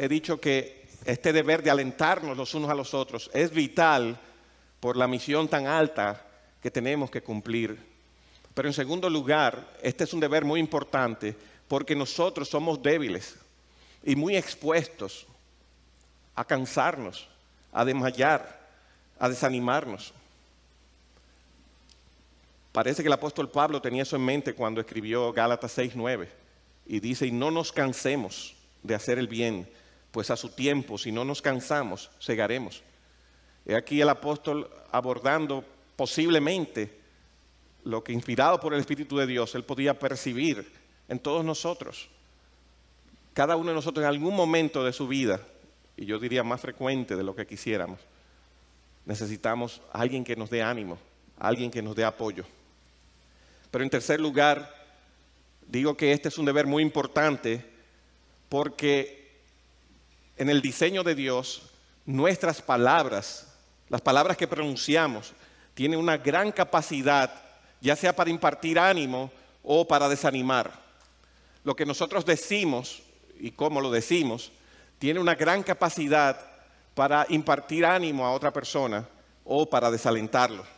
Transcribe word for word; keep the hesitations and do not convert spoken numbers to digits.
he dicho que este deber de alentarnos los unos a los otros es vital por la misión tan alta que tenemos que cumplir. Pero en segundo lugar, este es un deber muy importante porque nosotros somos débiles y muy expuestos a cansarnos, a desmayar, a desanimarnos. Parece que el apóstol Pablo tenía eso en mente cuando escribió Gálatas seis nueve y dice, y no nos cansemos de hacer el bien, pues a su tiempo, si no nos cansamos, segaremos. He aquí el apóstol abordando posiblemente lo que, inspirado por el Espíritu de Dios, él podía percibir en todos nosotros. Cada uno de nosotros en algún momento de su vida, y yo diría más frecuente de lo que quisiéramos, necesitamos a alguien que nos dé ánimo, a alguien que nos dé apoyo. Pero en tercer lugar, digo que este es un deber muy importante porque en el diseño de Dios, nuestras palabras, las palabras que pronunciamos, tienen una gran capacidad, ya sea para impartir ánimo o para desanimar. Lo que nosotros decimos y cómo lo decimos, tiene una gran capacidad para impartir ánimo a otra persona o para desalentarlo.